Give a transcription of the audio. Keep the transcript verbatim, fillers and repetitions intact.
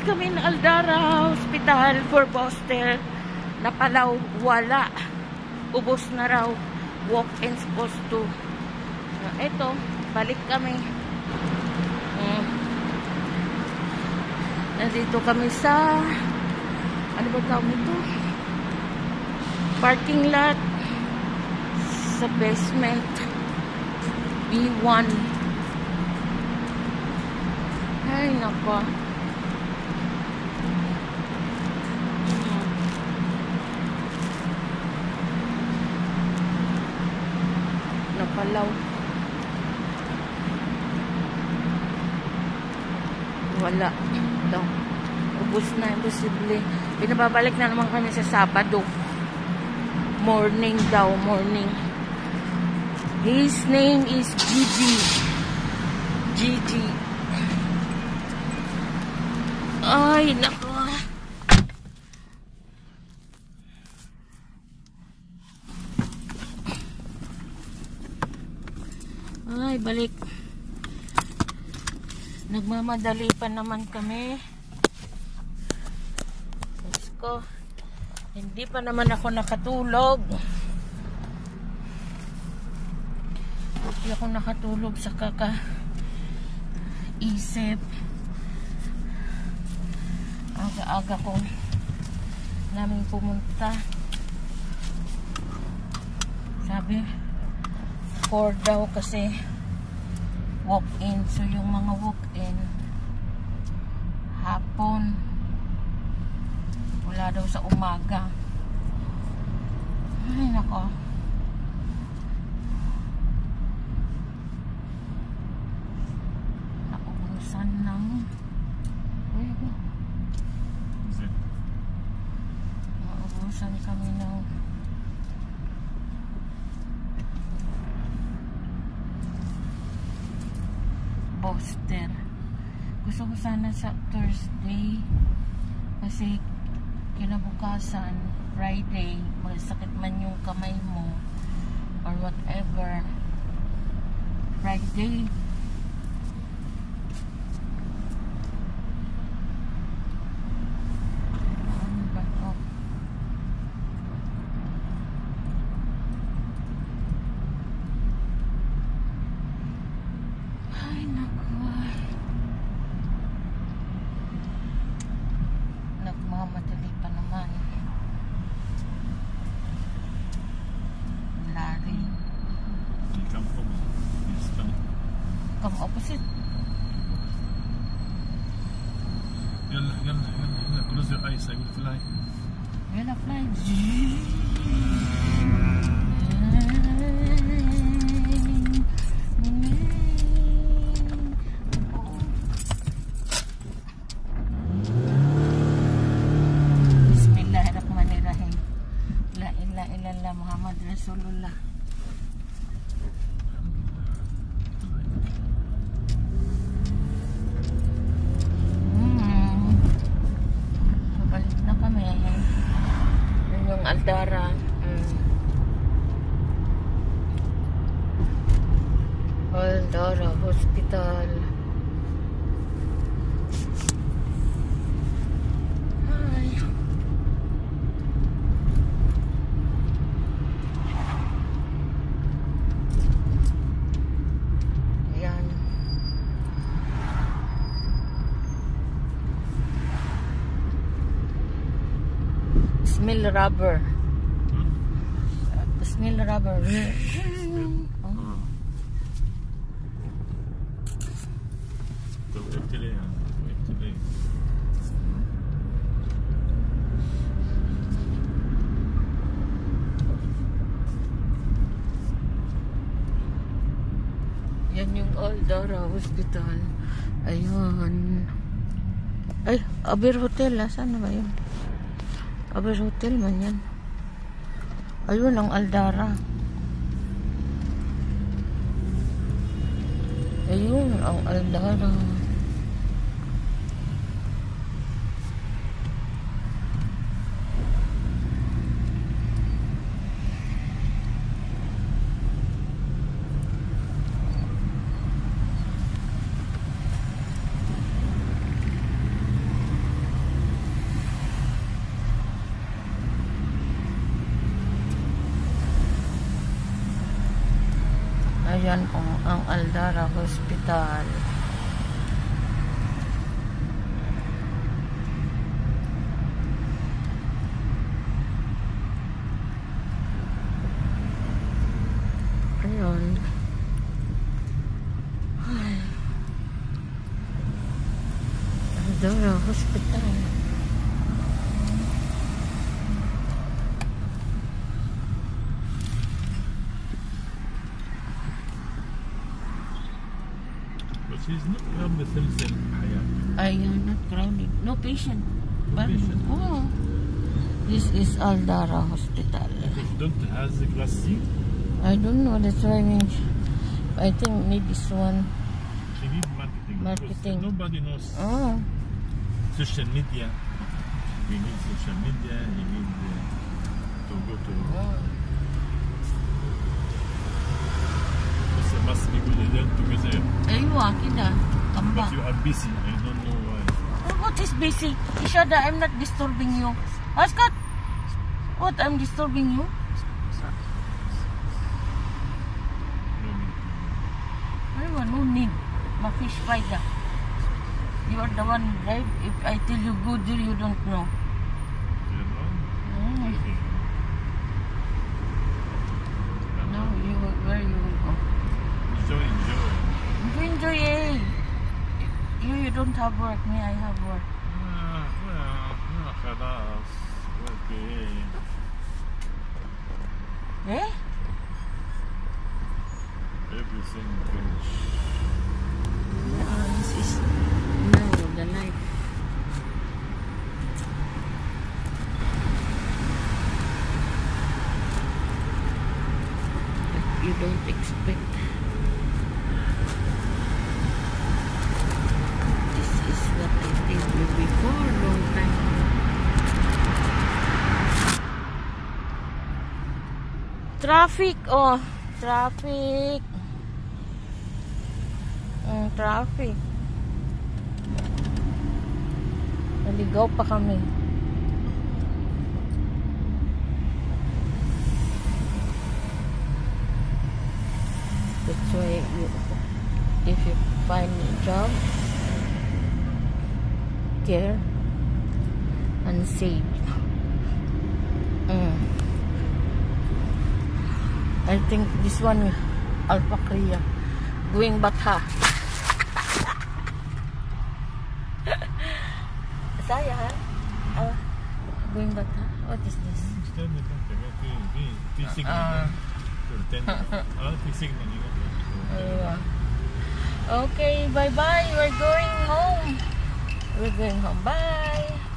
kami ng Aldara Hospital for booster. Napalaw, wala. Ubos na raw. Walk-in supposed to. Ito, balik kami. Hmm. Nandito kami sa ano ba tawag nito? Parking lot sa basement B one. Ay, nako. Hmm. Napalaw. Wala. Ito. Ubus na, imposible. Pinababalik na naman kami sa Sabado. Morning daw, morning. His name is Gigi. Gigi. Ay, nako. Ay, balik. Nagmamadali pa naman kami. Diyos ko. Hindi pa naman ako nakatulog. Hindi ako nakatulog sa kaka-isip. Aga-aga ko namin pumunta. Sabi, four daw kasi walk-in. So, yung mga walk-in hapon. Wala daw sa umaga. Ay, nako. Naubusan ng naubusan kami ng booster. Gusto ko sana sa Thursday kasi kinabukasan Friday masakit man yung kamay mo or whatever. Friday ano ba to? Ay, naku. Nagmamadali pa naman. Lari. Come opposite. يلا يلا يلا يلا close your eyes I will fly. يلا fly. Bismillahirrahmanirrahim. La ilaha illallah Muhammad Rasulullah. Aldara. Mm. Aldara Hospital. Hi. Ayan. Smell rubber. Smell rubber. Oh. Yan yung Aldara Hospital. Ayun. Ay, Aber Hotel. Saan na ba yun? Aber Hotel man yan. Ayun ang Aldara. Ayun ang Aldara. Ayan po ang Aldara Hospital. Ayun. Ay. Aldara Hospital. But she's not from the Silsil Hayat. Ayun, not crowded. No patient. No patient. Oh. This is Aldara Hospital. Because don't has the class C. I don't know. That's why I mean, I think need this one. She needs marketing. Marketing. Because nobody knows Oh. social media. You need social media. You need uh, to go to. Because there must be good learn together. Aywa, kita. Kamba. But you are busy. I don't know why. Oh, what is busy? Ishada, I'm not disturbing you. Askat! What? I'm disturbing you? Aywa, no need. Ma-fish fry ka. You are the one, right? If I tell you go there, you don't know. You know? Mm. No, you where you will go? Enjoy, enjoy. Enjoy, enjoy, eh? You, you don't have work. Me, I have work. Ah, well, ah, خلاص. Okay. Eh? Everything finished. Ah, this is now the life. But you don't expect. This is what I did before long time ago. Traffic, oh, traffic. Mm, traffic. Naligaw pa kami. That's why you, if you find a job, care and save. Mm. I think this one, Alpha Korea, going Batha. Saya, uh, going Batha. What is this? Stand the country. P signal. Ah. Ah, P signal. Aywa. Okay, bye bye. We're going home. We're going home. Bye.